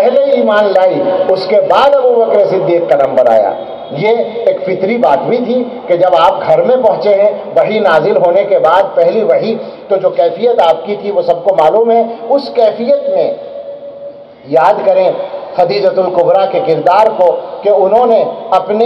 پہلے ایمان لائی، اس کے بعد ابو بکر صدیق کا نمبر آیا۔ یہ ایک فطری بات بھی تھی کہ جب آپ گھر میں پہنچے ہیں وحی نازل ہونے کے بعد پہلی وحی، تو جو کیفیت آپ کی تھی وہ سب کو معلوم ہے۔ اس کیفیت میں یاد کریں خدیجۃ الکبریٰ کے کردار کو کہ انہوں نے اپنے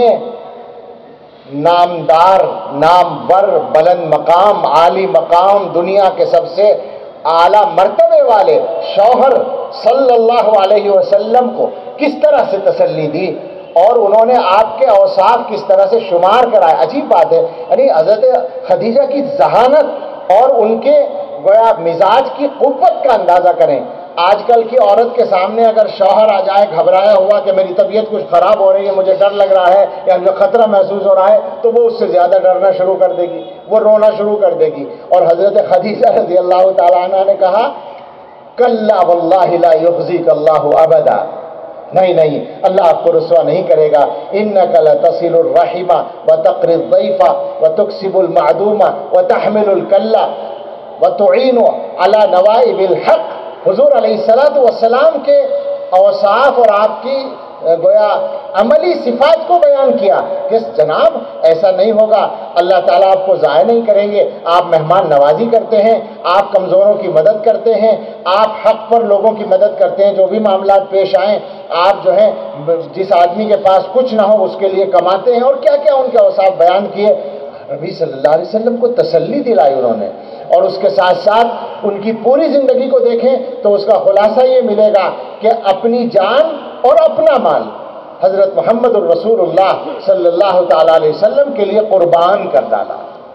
نامدار، نامور، بلند مقام، عالی مقام، دنیا کے سب سے اعلیٰ مرتبے والے شوہر صلی اللہ علیہ وسلم کو کس طرح سے تسلی دی، اور انہوں نے آپ کے اوصاف کس طرح سے شمار کرائے۔ عجیب بات ہے، یعنی حضرت خدیجہ کی ذہانت اور ان کے گویا مزاج کی قوت کا اندازہ کریں۔ آج کل کی عورت کے سامنے اگر شوہر آ جائے گھبرایا ہوا کہ میری طبیعت کچھ خراب ہو رہی ہے، مجھے ڈر لگ رہا ہے یا مجھے خطرہ محسوس ہو رہا ہے، تو وہ اس سے زیادہ ڈرنا شروع کر دے گی، وہ رونا شروع کر دے گی۔ اور حضرت خدیجہ رضی اللہ تعالیٰ عنہ نے کہا کلا واللہ لا یخزیک اللہ ابدا، نہیں نہیں، اللہ آپ کو رسوا نہیں کرے گا۔ انک لتصل الرحم وتقری الضیف وتکسب المعدوم وتحمل الکلہ وتعین علی نوائب الحق۔ حضور علیہ السلام کے اوصاف اور آپ کی گویا عملی صفات کو بیان کیا کہ جناب ایسا نہیں ہوگا، اللہ تعالیٰ آپ کو ضائع نہیں کریں گے، آپ مہمان نوازی کرتے ہیں، آپ کمزوروں کی مدد کرتے ہیں، آپ حق پر لوگوں کی مدد کرتے ہیں، جو بھی معاملات پیش آئیں آپ جو ہے جس آدمی کے پاس کچھ نہ ہو اس کے لیے کماتے ہیں، اور کیا کیا ان کے اوصاف بیان کیے۔ نبی صلی اللہ علیہ وسلم کو تسلی دلائی انہوں نے، اور اس کے ساتھ ساتھ ان کی پوری زندگی کو دیکھیں تو اس کا خلاصہ یہ ملے گا کہ اپنی جان اور اپنا مال حضرت محمد الرسول اللہ صلی اللہ تعالیٰ علیہ وسلم کے لیے قربان کر ڈالا۔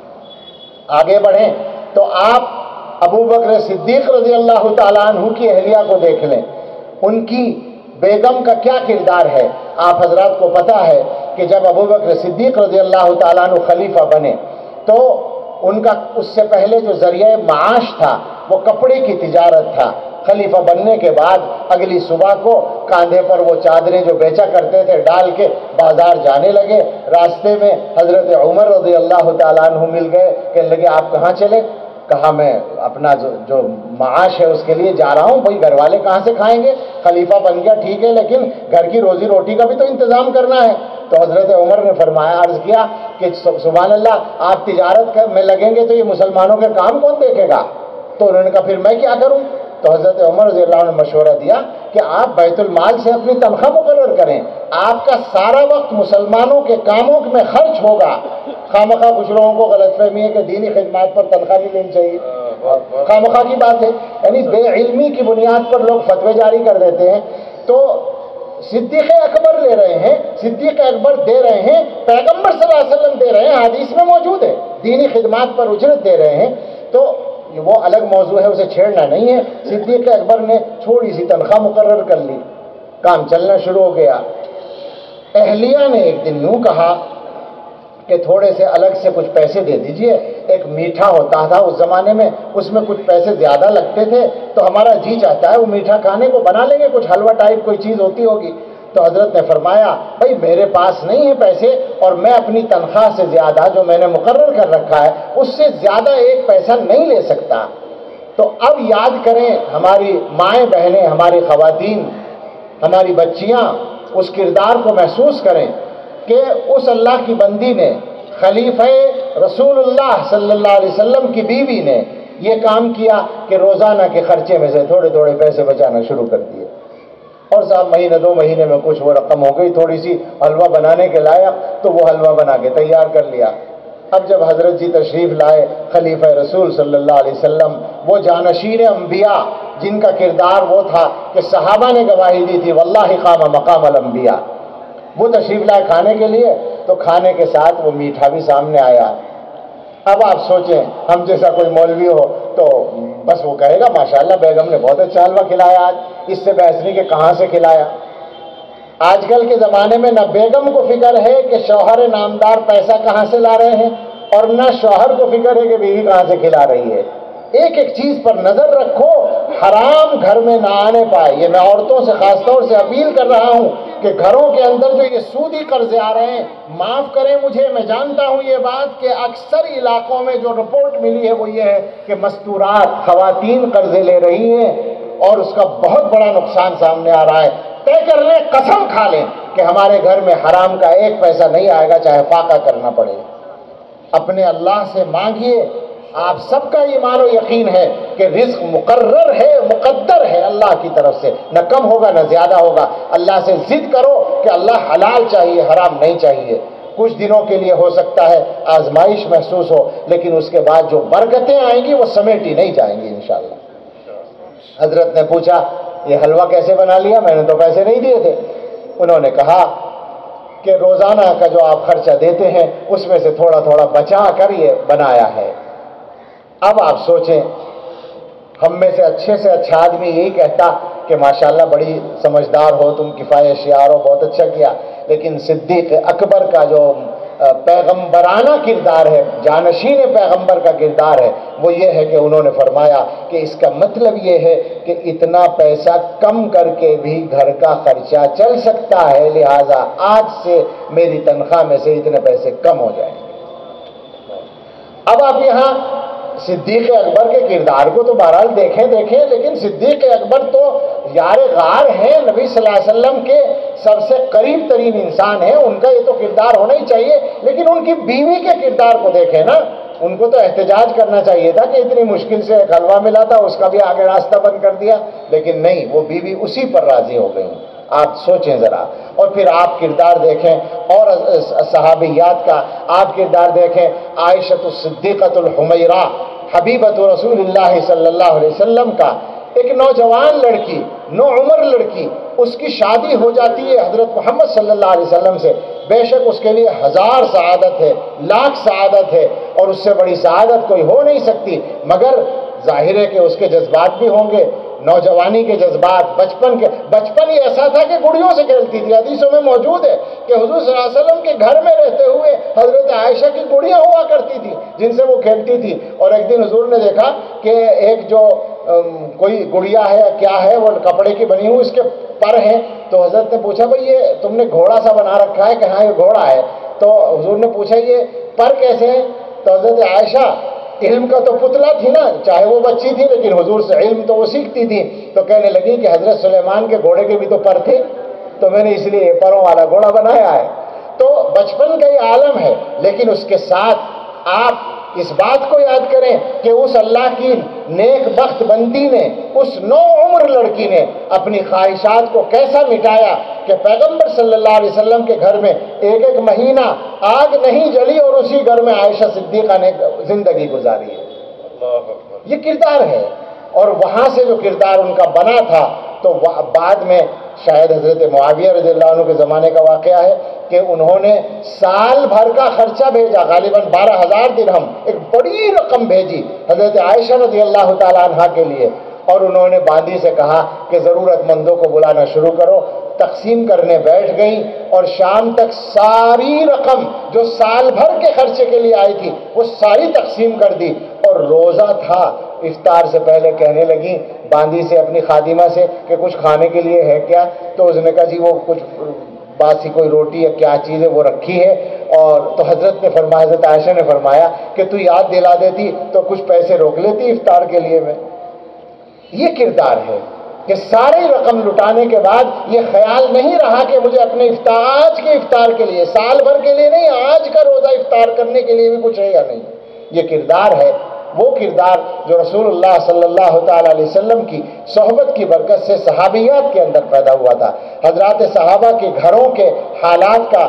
آگے بڑھیں تو آپ ابو بکر صدیق رضی اللہ تعالیٰ عنہ کی اہلیہ کو دیکھ لیں، ان کی بیگم کا کیا کردار ہے۔ آپ حضرات کو پتہ ہے کہ جب ابو بکر صدیق رضی اللہ تعالیٰ عنہ خلیفہ بنے تو ان کا اس سے پہلے جو ذریعہ معاش تھا وہ کپڑے کی تجارت تھا۔ خلیفہ بننے کے بعد اگلی صبح کو کاندھے پر وہ چادریں جو بیچا کرتے تھے ڈال کے بازار جانے لگے۔ راستے میں حضرت عمر رضی اللہ تعالیٰ عنہ مل گئے، کہنے لگے آپ کہاں چلے؟ کہا میں اپنا جو معاش ہے اس کے لیے جا رہا ہوں، بھائی گھر والے کہاں سے کھائیں گے؟ خلیفہ بن گیا ٹھیک ہے، لیکن گھر کی روزی روٹی کا بھی تو انتظام کرنا ہے۔ تو حضرت عمر نے فرمایا، عرض کیا کہ سبحان اللہ، آپ تجارت میں لگیں گے تو یہ مسلمانوں کے کام کون دیکھے گا؟ تو انہوں نے کہا پھر میں کیا کروں؟ تو حضرت عمر رضی اللہ عنہ نے مشورہ دیا کہ آپ بیت المال سے اپنی تنخواہ مقرر کریں، آپ کا سارا وقت مسلمانوں کے کاموں میں خرچ ہوگا۔ خامخواہ کچھ لوگوں کو غلط فہمی ہے کہ دینی خدمات پر تنخواہ نہیں لینی چاہیے، خامخواہ کی بات ہے، یعنی بے علمی کی بنیاد پر لوگ فتوے جاری کر دیتے ہیں۔ تو صدیق اکبر لے رہے ہیں، صدیق اکبر دے رہے ہیں، پیغمبر صلی اللہ علیہ وسلم دے رہے ہیں، حدیث میں موجود ہے، دینی خدمات پر اجرت دے رہے ہیں، تو وہ الگ موضوع ہے، اسے چھیڑنا نہیں ہے۔ صدیق اکبر نے تھوڑی سی تنخواہ مقرر کر لی، کام چلنا شروع ہو گیا۔ اہلیہ نے ایک دن یوں کہا کہ تھوڑے سے الگ سے کچھ پیسے دے دیجئے، ایک میٹھا ہوتا تھا اس زمانے میں، اس میں کچھ پیسے زیادہ لگتے تھے، تو ہمارا جی چاہتا ہے وہ میٹھا کھانے کو، بنا لیں گے کچھ حلوہ ٹائپ کوئی چیز ہوتی ہوگی۔ تو حضرت نے فرمایا بھائی میرے پاس نہیں ہے پیسے، اور میں اپنی تنخواہ سے زیادہ جو میں نے مقرر کر رکھا ہے اس سے زیادہ ایک پیسہ نہیں لے سکتا۔ تو اب یاد کریں ہماری مائیں بہنیں، ہماری خواتین، ہماری بچیاں اس کردار کو محسوس کریں کہ اس اللہ کی بندی نے، خلیفہ رسول اللہ صلی اللہ علیہ وسلم کی بیوی نے یہ کام کیا کہ روزانہ کے خرچے میں سے تھوڑے تھوڑے پیسے بچانا شروع کر دیے، اور صاحب مہینے دو مہینے میں کچھ وہ رقم ہو گئی تھوڑی سی حلوہ بنانے کے لائق، تو وہ حلوہ بنا کے تیار کر لیا۔ اب جب حضرت جی تشریف لائے خلیفہ رسول صلی اللہ علیہ وسلم، وہ جانشین انبیاء جن کا کردار وہ تھا کہ صحابہ نے گواہی دی تھی واللہ قام مقام الانبیاء، وہ تشریف لائے کھانے کے لیے، تو کھانے کے ساتھ وہ میٹھا بھی سامنے آیا۔ اب آپ سوچیں ہم جیسا کوئی مولوی ہو تو بس وہ کہے گا ماشاءاللہ بیگم نے بہت اچھا حلوہ کھلایا آج، اس سے بحث نہیں کہ کہاں سے کھلایا۔ آج کل کے زمانے میں نہ بیگم کو فکر ہے کہ شوہر نامدار پیسہ کہاں سے لا رہے ہیں، اور نہ شوہر کو فکر ہے کہ بیوی کہاں سے کھلا رہی ہے۔ ایک ایک چیز پر نظر رکھو، حرام گھر میں نہ آنے پائے۔ یہ میں عورتوں سے خاص طور سے اپیل کر رہا ہوں کہ گھروں کے اندر جو یہ سودی قرضے آ رہے ہیں، معاف کریں مجھے، میں جانتا ہوں یہ بات کہ اکثر علاقوں میں جو رپورٹ ملی ہے وہ یہ ہے کہ مستورات خواتین قرضے لے رہی ہیں، اور اس کا بہت بڑا نقصان سامنے آ رہا ہے۔ طے کر لیں، قسم کھا لیں کہ ہمارے گھر میں حرام کا ایک پیسہ نہیں آئے گا، چاہے فاقہ کرنا پڑے۔ اپنے اللہ سے مانگیے۔ آپ سب کا ایمان و یقین ہے کہ رزق مقرر ہے، مقدر ہے اللہ کی طرف سے، نہ کم ہوگا نہ زیادہ ہوگا۔ اللہ سے ضد کرو کہ اللہ حلال چاہیے، حرام نہیں چاہیے۔ کچھ دنوں کے لیے ہو سکتا ہے آزمائش محسوس ہو، لیکن اس کے بعد جو برکتیں آئیں گی وہ سمیٹی نہیں جائیں گی انشاءاللہ۔ حضرت نے پوچھا یہ حلوہ کیسے بنا لیا؟ میں نے تو پیسے نہیں دیے تھے۔ انہوں نے کہا کہ روزانہ کا جو آپ خرچہ دیتے ہیں اس میں سے تھوڑا تھوڑا بچا کر یہ بنایا ہے۔ اب آپ سوچیں، ہم میں سے اچھا آدمی یہی کہتا کہ ماشاءاللہ بڑی سمجھدار ہو تم، کفایت شیار ہو، بہت اچھا کیا۔ لیکن صدیق اکبر کا جو پیغمبرانہ کردار ہے، جانشین پیغمبر کا کردار ہے، وہ یہ ہے کہ انہوں نے فرمایا کہ اس کا مطلب یہ ہے کہ اتنا پیسہ کم کر کے بھی گھر کا خرچہ چل سکتا ہے، لہذا آج سے میری تنخواہ میں سے اتنے پیسے کم ہو جائیں گے۔ اب آپ یہاں صدیق اکبر کے کردار کو تو بہرحال دیکھیں، لیکن صدیق اکبر تو یار غار ہیں، نبی صلی اللہ علیہ وسلم کے سب سے قریب ترین انسان ہیں، ان کا یہ تو کردار ہونا ہی چاہیے۔ لیکن ان کی بیوی کے کردار کو دیکھیں نا، ان کو تو احتجاج کرنا چاہیے تھا کہ اتنی مشکل سے ایک حلوہ ملا تھا، اس کا بھی آگے راستہ بند کر دیا، لیکن نہیں، وہ بیوی اسی پر راضی ہو گئی۔ آپ سوچیں ذرا، اور پھر آپ کردار دیکھیں اور صحابیات کا آپ کردار دیکھیں۔ عائشۃ الصدیقۃ الحمیرہ حبیبۃ رسول اللہ صلی اللہ علیہ وسلم کا، ایک نوجوان لڑکی، نوعمر لڑکی، اس کی شادی ہو جاتی ہے حضرت محمد صلی اللہ علیہ وسلم سے۔ بے شک اس کے لیے ہزار سعادت ہے، لاکھ سعادت ہے، اور اس سے بڑی سعادت کوئی ہو نہیں سکتی، مگر ظاہر ہے کہ اس کے جذبات بھی ہوں گے، نوجوانی کے جذبات، بچپن ہی ایسا تھا کہ گڑیوں سے کھیلتی تھی۔ حدیثوں میں موجود ہے کہ حضور صلی اللہ علیہ وسلم کے گھر میں رہتے ہوئے حضرت عائشہ کی گڑیاں ہوا کرتی تھی جن سے وہ کھیلتی تھی، اور ایک دن حضور نے دیکھا کہ ایک جو کوئی گڑیا ہے کیا ہے، وہ کپڑے کی بنی ہوئی، اس کے پر ہیں، تو حضرت نے پوچھا بھئی یہ تم نے گھوڑا سا بنا رکھا ہے؟ کہ ہاں یہ گھوڑا ہے۔ تو حضور نے پوچھا یہ پر کیسے ہیں؟ تو حضرت عائشہ علم کا تو پتلا تھی نا، چاہے وہ بچی تھی لیکن حضور سے علم تو وہ سیکھتی تھی، تو کہنے لگی کہ حضرت سلیمان کے گھوڑے کے بھی تو پر تھے، تو میں نے اس لیے پروں والا گھوڑا بنایا ہے۔ تو بچپن کا یہ عالم ہے، لیکن اس کے ساتھ آپ اس بات کو یاد کریں کہ اس اللہ کی نیک بخت بندی نے، اس نو عمر لڑکی نے اپنی خواہشات کو کیسا مٹایا کہ پیغمبر صلی اللہ علیہ وسلم کے گھر میں ایک ایک مہینہ آگ نہیں جلی، اور اسی گھر میں عائشہ صدیقہ نے زندگی گزاری ہے۔ یہ کردار ہے، اور وہاں سے جو کردار ان کا بنا تھا، تو بعد میں شاید حضرت معاویہ رضی اللہ عنہ کے زمانے کا واقعہ ہے کہ انہوں نے سال بھر کا خرچہ بھیجا، غالباً 12,000 درہم، ایک بڑی رقم بھیجی حضرت عائشہ رضی اللہ تعالیٰ عنہ کے لیے، اور انہوں نے باندی سے کہا کہ ضرورت مندوں کو بلانا شروع کرو۔ تقسیم کرنے بیٹھ گئیں، اور شام تک ساری رقم جو سال بھر کے خرچے کے لیے آئی تھی وہ ساری تقسیم کر دی، اور روزہ تھا۔ افطار سے پہلے کہنے لگی باندی سے، اپنی خادمہ سے، کہ کچھ کھانے کے لیے ہے کیا؟ تو اس نے کہا جی وہ کچھ باسی کوئی روٹی یا کیا چیز ہے وہ رکھی ہے، اور تو حضرت عائشہ نے فرمایا کہ تو یاد دلا دیتی تو کچھ پیسے روک لیتی افطار کے لیے میں۔ یہ کردار ہے کہ ساری رقم لٹانے کے بعد یہ خیال نہیں رہا کہ مجھے اپنے آج کے افطار کے لیے، سال بھر کے لیے نہیں، آج کا روزہ افطار کرنے کے لیے بھی کچھ ہے یا نہیں۔ یہ کردار ہے، وہ کردار جو رسول اللہ صلی اللہ تعالیٰ علیہ وسلم کی صحبت کی برکت سے صحابیات کے اندر پیدا ہوا تھا۔ حضرات صحابہ کے گھروں کے حالات کا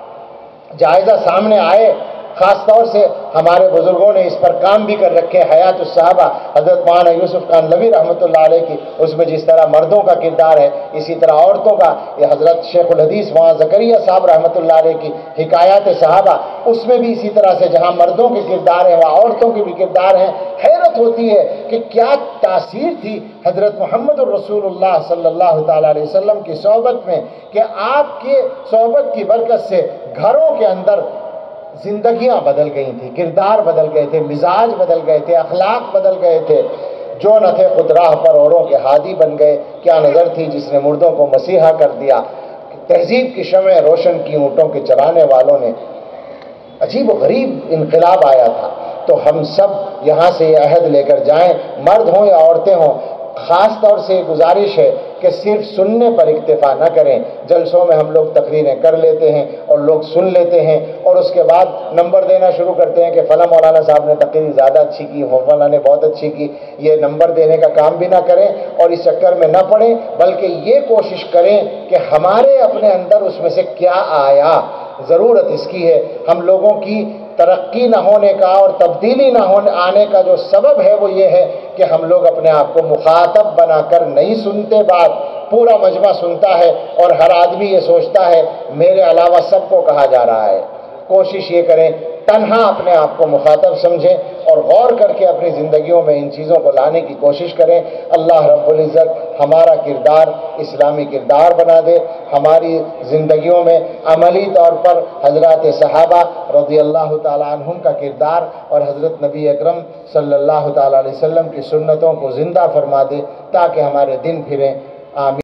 جائزہ سامنے آئے، خاص طور سے ہمارے بزرگوں نے اس پر کام بھی کر رکھے، حیات الصحابہ، حضرت مولانا یوسف خان نبوی رحمۃ اللہ علیہ کی، اس میں جس طرح مردوں کا کردار ہے اسی طرح عورتوں کا، یہ حضرت شیخ الحدیث مولانا زکریا صاحب رحمۃ اللہ علیہ کی حکایات صحابہ، اس میں بھی اسی طرح سے جہاں مردوں کے کردار ہیں وہاں عورتوں کے بھی کردار ہیں۔ حیرت ہوتی ہے کہ کیا تاثیر تھی حضرت محمد الرسول اللہ صلی اللہ تعالیٰ علیہ وسلم کی صحبت میں، کہ آپ کی صحبت کی برکت سے گھروں کے اندر زندگیاں بدل گئی تھیں، کردار بدل گئے تھے، مزاج بدل گئے تھے، اخلاق بدل گئے تھے۔ جو نہ تھے خود راہ پر اوروں کے ہادی بن گئے، کیا نظر تھی جس نے مردوں کو مسیحا کر دیا، تہذیب کی شمع روشن کی اونٹوں کے چرانے والوں نے۔ عجیب و غریب انقلاب آیا تھا۔ تو ہم سب یہاں سے یہ عہد لے کر جائیں، مرد ہوں یا عورتیں ہوں، خاص طور سے گزارش ہے کہ صرف سننے پر اکتفا نہ کریں. جلسوں میں ہم لوگ تقریریں کر لیتے ہیں اور لوگ سن لیتے ہیں اور اس کے بعد نمبر دینا شروع کرتے ہیں کہ فلاں مولانا صاحب نے تقریر زیادہ اچھی کی، فلاں نے بہت اچھی کی. یہ نمبر دینے کا کام بھی نہ کریں اور اس چکر میں نہ پڑیں، بلکہ یہ کوشش کریں کہ ہمارے اپنے اندر اس میں سے کیا آیا. ضرورت اس کی ہے. ہم لوگوں کی ترقی نہ ہونے کا اور تبدیلی نہ آنے کا جو سبب ہے وہ یہ ہے کہ ہم لوگ اپنے آپ کو مخاطب بنا کر نہیں سنتے بات. پورا مجمع سنتا ہے اور ہر آدمی یہ سوچتا ہے میرے علاوہ سب کو کہا جا رہا ہے. کوشش یہ کریں تنہا اپنے آپ کو مخاطب سمجھیں اور غور کر کے اپنی زندگیوں میں ان چیزوں کو لانے کی کوشش کریں. اللہ رب العزت ہمارا کردار اسلامی کردار بنا دے. ہماری زندگیوں میں عملی طور پر حضرات صحابہ رضی اللہ تعالیٰ عنہم کا کردار اور حضرت نبی اکرم صلی اللہ تعالیٰ علیہ وسلم کی سنتوں کو زندہ فرما دے تاکہ ہمارے دن پھریں. آمین.